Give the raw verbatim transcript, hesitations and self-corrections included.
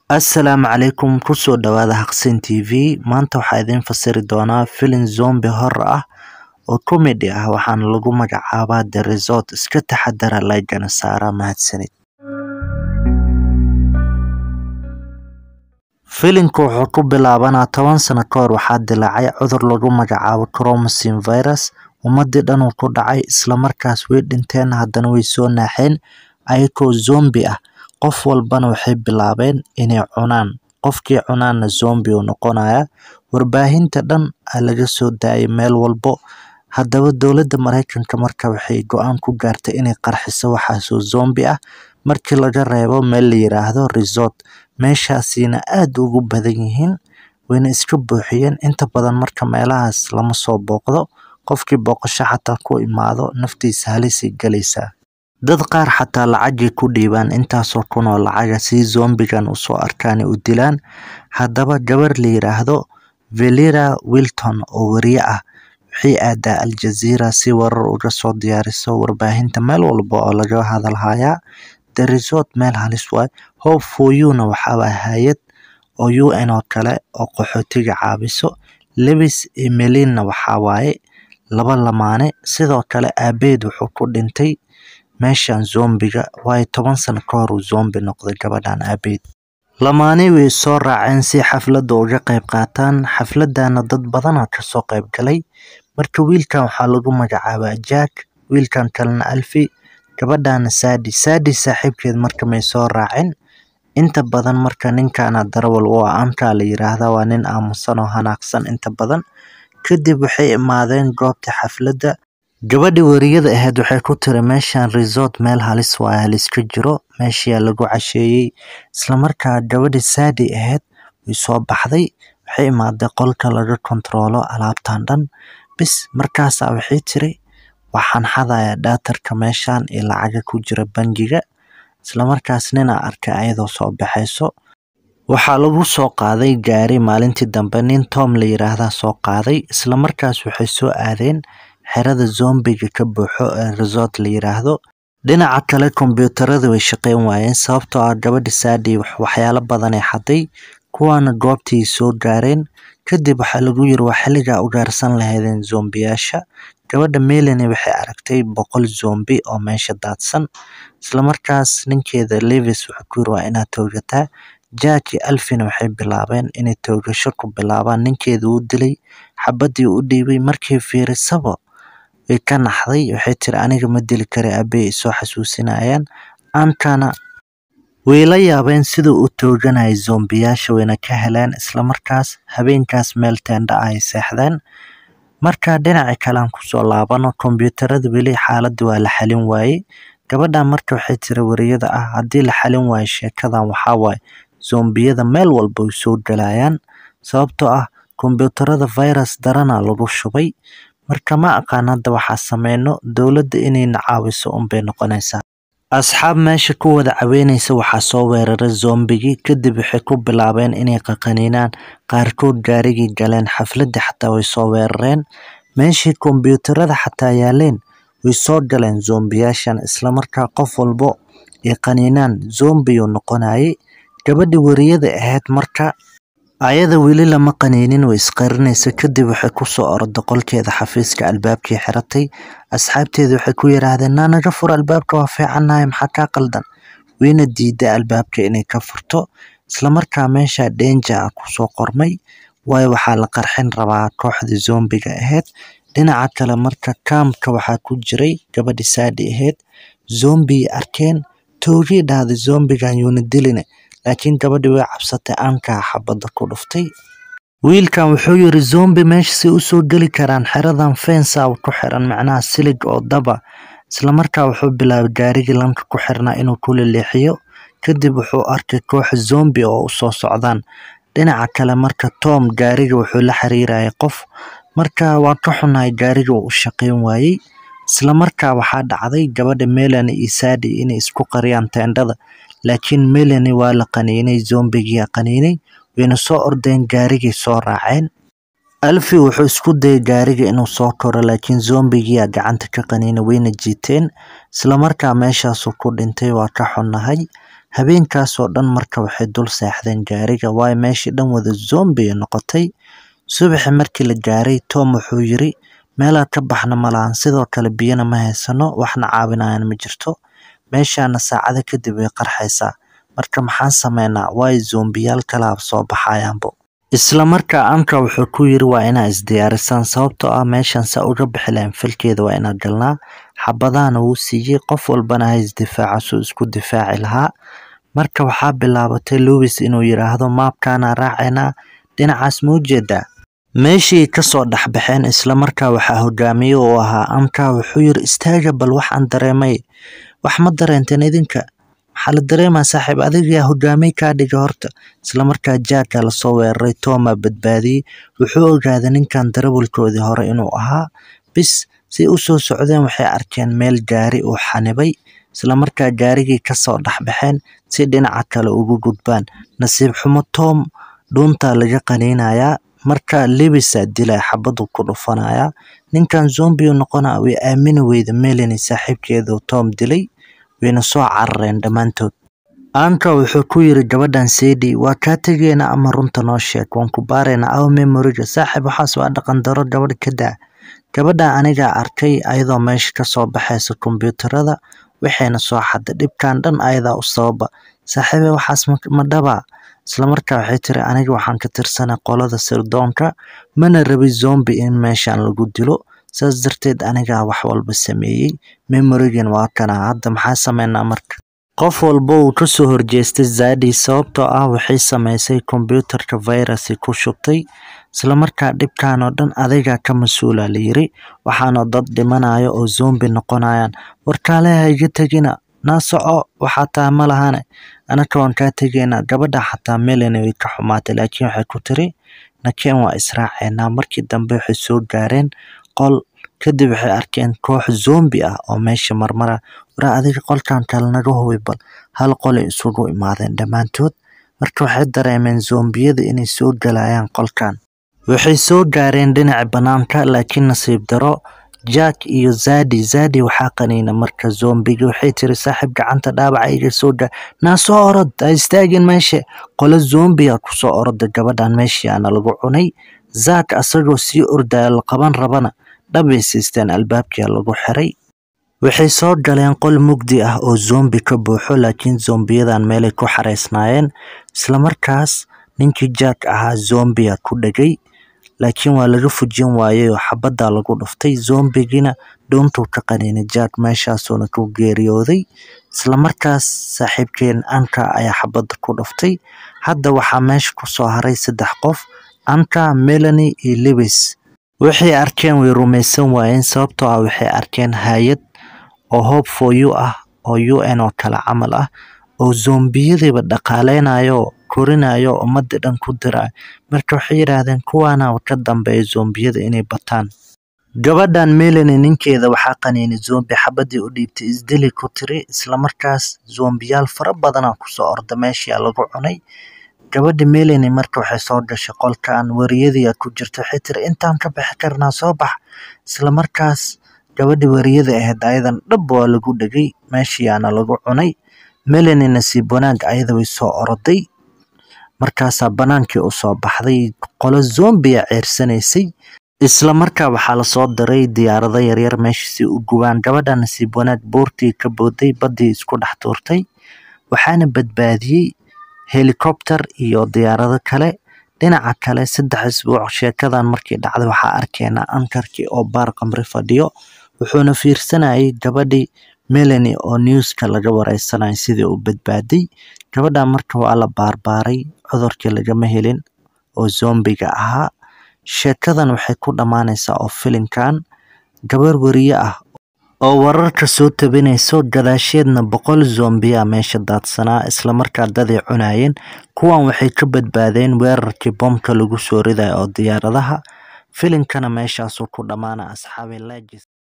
Assalaamu calaykum kusoo dhawaada Haqsin T V. Maanta waxaa idin fasiri doonaa filim zombie horror ah oo comedy ah waxaana lagu magacaabaa The Resort. Iska taxadara like-gana saara mahadsanid. Filimku wuxuu ku bilaabanaa toban sano ka hor waxaa dilaacay cudur lagu magacaabo chromosome virus. Ummadii dhan uu ku dhacay isla markaas way dhinteen haddana way soo naaxeen ayagoo zombie ah. Qof walbana waxay bilaabeen inay cunaan. Qofkii cunaana zombie uu noqonaya. Warbaahinta dhan aa laga soo daayay meel walbo. Haddaba dowladda Mareykanka marka waxay go'aan ku gaartay inay qarxiso waxaas oo zombie ah markii laga reebo meel la yiraahdo resort. Meeshaasina aad ugu badan yihiin wayna iska buuxiyeen inta badan marka meelahaas lama soo booqdo. Qofkii booqasho xataa ku imaado naftiisa halis galaysa. Dad qaar xataa lacag ku dhiibaan intaasoo kun oo lacag si zombigan u soo arkaan u dilaan. Haddaba gabar la yiraahdo Valeria Wilton oo wariye ah waxay aadaa Al Jazeera si warar uga soo diyaariso warbaahinta meel walba oo laga hadalhayaa. The Resort meel halis waay. Hope for You-na waxaa waa hay'ad oo U N oo kale oo qaxootiga caawiso. Lewis iyo Melinna waxaa waaye laba lamaane sidoo kale aabeed wuxuu ku dhintay meeshan zombiga way toban sano ka hor zombie noqday gabadhan aabeed. Lamaane way soo raaceen si xaflad uga qayb qaataan. Xafladana dad badan oo ka soo qayb galay. Marka wiilkan waxaa lagu magacaabaa Jack, wiilkan kalena Alfie, gabadhana Sadie. Sadie saaxiibkeed marka may soo raaceen. Inta badan marka ninkaana darawal oo aanka la yiraahdo waa nin aamusan oo hanaaqsan inta badan. Kadib waxay imaadeen goobta xafladda. Gabadhi wariyada ahayd waxay ku tiri meeshan resort meel halis waa halis ka jiro meeshii lagu casheeyay. Isla markaa gabadhi Sadie ahayd way soo baxday waxay imaaday qolka laga kontrolo alaabtan dhan. Bis markaas waxay tiri waxaan xadayaa daatarka meeshan ee lacag ku jira bangiga. Isla markaas nina arkay ayadoo soo baxayso. Waxaa lagu soo qaaday gaari maalintii dambe nin Tom la yiraahdo soo qaaday. Isla markaas waxay soo aadeen xerada zombiga ka buuxo ee resort la yiraahdo. Dhinaca kale kombiyuutarada way shaqeyn waayeen sababtoo ah gabadhi Sadie waxyaalo badan ay xaday kuwaana goobtii soo gaareen. Kadib waxaa lagu yiri wax xilliga u gaarsan lahaydeen zombiyaasha. Gabadha Melanie waxay aragtay boqol zombie oo meesha daadsan. Isla markaas ninkeeda Lewis wuxuu ku yiri waa inaad toogataa. Jack iyo Alfie waxay bilaabeen inay toogasho ku bilaabaan ninkeeda uu dilay xabadii u dhiibay markii fiirisaba way ka naxday waxay tiri aniga ma dili karo aabbe soo xasuusinayaan aankana way la yaabeen sida uu tooganay zombiyaasha wayna ka heleen isla markaas habeenkaas meel teenda ay seexdeen. Marka dhinaca kale aan ku soo laabano kombiyuutarada weli xaaladdu waa la xalin waayay. Gabadha marka waxay tiri wariyada ah haddii la xalin waayo sheekadan waxaa waay zombiyada meel walba way soo galayaan sababtoo ah kombiyuutarada virus darana lagu shubay. Marka ma aqaan hadda waxaa sameyno dowladda inay caawiso un bay noqonaysaa. Asxaab meesha ku wada caweynaysa waxaa soo weeraray zombigi kadib waxay ku bilaabeen inay qaqaniinaan qaarkood gaarigii galeen xafladda xataa way soo weerareen. Meeshii kombiyuutarada xataa yaaleen way soo galeen zombiyaashan isla markaa qof walbo ay qaniinaan zombie uu noqonayay. Gabadhi wariyada ahayd marka ayada weli lama qaniinin way isqarinaysa kadib waxay ku soo orday qolkeeda xafiiska albaabkii xiratay. Asxaabteedu waxay ku yiraahdeen naanaga fur albaabka waa fiicanahay maxaa ka qaldan. Wayna diiday albaabka inay ka furto. Isla markaa meesha danger ku soo qormay way waxaa la qarxin rabaa kooxda zombiga ahayd. Dhinaca kale marka kaamka waxaa ku jiray gabadhi Sadie ahayd zombie arkeen toogii dhahday zombigan yuuna dilin laakiin gabadhi way cabsatay aanka xabada ku dhuftay. Wiilkan wuxuu yiri zombie meesha si u soo gali karaan xeradan fence ah ku xiran macnaha silig oo daba. Isla markaa wuxuu bilaabay gaarigii lanka ku xirnaa inuu ku leexiyo kadib wuxuu arkay koox zombie oo u soo socdaan. Dhinaca kale marka Tom gaariga wuxuu la xiriiray qof marka waa ka xunay gaariga uu shaqeyn waayay. Isla markaa waxaa dhacday gabadha Melanie iyo Sadie inay isku qariyaan teendada laakiin Melanie waa la qaniinay zombigii qaniinay wayna soo ordeen gaarigii soo raaceen. Alfie wuxuu isku dayay gaariga inuu soo koro laakiin zombigii gacanta ka qaniinay wayna jiiteen. Isla markaa meeshaas ku dhintay waa ka xunahay. habeenkaas oo dhan marka waxay dul seexdeen gaariga way meeshii dhan wada zombie noqotay subaxii markii la gaaray Tom wuxuu yiri meel ka baxna malahan sidoo kale biyana ma haysano waxna caawinayaan ma jirto meeshana saacada kadib way qarxaysaa marka maxaan sameynaa way zombiyal kala soo baxayaanbo isla markaa anka wuxuu ku yiri waa inaa isdiyaarisan sababtoo ah meeshan sa uga bixileen filkeeda waa inaa galnaa xabadana uu siiyay qof walbana hay isdifaacaso isku difaaci lahaa marka waxaa bilaabatay Lewis inuu yiraahdo maapkana raacayna dhinacaas muujeeda meeshii ka soo dhaxbaxeen isla markaa waxaa hogaamiye oo ahaa anka wuxuu yiri istaaga bal waxaan dareemay wax ma dareenteen idinka waxa la dareemaa saaxiib adiga hogaamiye ka dhiga horta isla markaa Jack la soo weeraray Tom badbaadiyay wuxuu ogaaday ninkan darawalkoodii hore inuu ahaa bis si uu soo socdeen waxay arkeen meel gaari oo xanibay isla markaa gaarigii ka soo dhaxbaxeen si dhinaca kale ugu gudbaan nasiib xumo Tom doonta laga qaniinaya marka Lewis dilay xabadu ku dhufanaya ninkan zombie noqona way aamin weyda Melanie saaxiibkeedu Tom dilay wayna soo carareen dhamaantood anka wuxuu ku yiri gabadhan Sadie waa ka tageena ama runta noo sheeg waan ku baareena aw memory-ga saaxiib waxaas waa dhaqan daro gabadh ka daa gabadha aniga arkay ayadoo meesha ka soo baxaysa kombiyuutarada waxayna soo xaday dhibkan dhan ayada u sababa saaxiib waxaas ma dhaba isla markaa waxay tiri aniga waxaan ka tirsanaa qolada sirdoonka mana rabi zombie in meeshan lagu dilo saas darteed aniga wax walba sameeyay memory-gan waa kana hadda maxaa sameynaa marka qof walba uu ka soo horjeestay Zadie sababtoo ah waxay sameysay kombiyuutarka virus ku shubtay isla markaa dhibkan oo dhan adiga ka mas'uul ah yiri waxaana dad dhimanayo oo zombie noqonayaan warkaale hayga tagina naasoco waxa taa ma lahayn anaka waan ka tageena gabadha xataa Melanie way ka xumaatay laakiin waxay ku tiri nakeen waa israaceena markii dambe waxay soo gaareen qol kadib waxay arkeen koox zombie ah oo meesha marmara wara adiga qolkan kale naga hubay hal qol isugu imaadeen dhamaantood marka waxay dareemeen zombiyada inay soo galayaan qolkan waxay soo gaareen dhinaca banaanka laakiin nasiib daro Jack iyo Zadie Zadie waxa qaniina marka zombiga waxay tiri saaxiib gacanta dhaawac iga soo gaa naasoo orod istaagin meesha qolo zombie ku soo orday gabadhan meeshii ana lagu cunay Zack asagoo si orday la qaban rabana dhabay siisteen albaabkii lagu xiray waxay soo galeen qol mugdi ah oo zombie ka buuxo laakiin zombiyadan meel ay ku xareysnaayeen isla markaas ninkii Jack ahaa zombie ku dhagay laakiin waa laga fujin waayay oo xabada lagu dhuftay zombigina doontu ka qaniinay Jack meeshaasuna ku geeriyooday isla markaas saaxiibkeen anka ayaa xabada ku dhuftay hadda waxa meesha ku soo haray saddex qof anka Melanie iyo Lewis waxay arkeen way rumaysan waayeen sababtoo ah waxay arkeen hay'ad oo hope for you ah oo U N oo kala camal ah oo zombiyada dhaqaaleynayo korinayo ummadda dhan ku diray marka waxay yiraahdeen kuwaana ka dambeeya zombiyada inay bataan gabadhan Melanie ninkeeda waxa qaniinay zombie xabadii u dhiibtay isdili ku tiri isla markaas zombiyal fara badan ku soo orday meeshii lagu cunay gabadha Melanie marka waxay soo gashay qolkan wariyada ku jirta waxay tiri intaan ka bixi karnaa soo bax isla markaas gabadha wariyada ahayd ayadan dhab waa lagu dhagay meeshii ana lagu cunay Melanie nasiib wanaag ayada way soo orday markaas banaankii u soo baxday qolo zombie ceersanaysay isla markaa waxa la soo diray diyaarado yar yar meeshii si u gubaan gabadha nasiib wanaag boortii ka booday badii isku dhex tuurtay waxaana badbaadiyay helicopter iyo diyaarado kale dhinaca kale saddex isbuuc sheekadan markii dhacday waxa arkeena ankarkii oo baar qamri fadhiyo wuxuuna fiirsanayay gabadhii Melanie oo newska laga wareysanay sidii uu badbaaday gabadha marka waa la baarbaaray cudurkii laga ma helin oo zombiga ahaa sheekadan waxay ku dhamaanaysaa oo filimkan gabar wariye ah oo wararka soo tabinayso gadaasheedna boqol zombie meesha daadsanaa isla markaa dadii cunayeen kuwan waxay ka badbaadeen weerarkii bombka lagu soo riday oo diyaaradaha filimkana meeshaas ku dhamaana asxaabi legis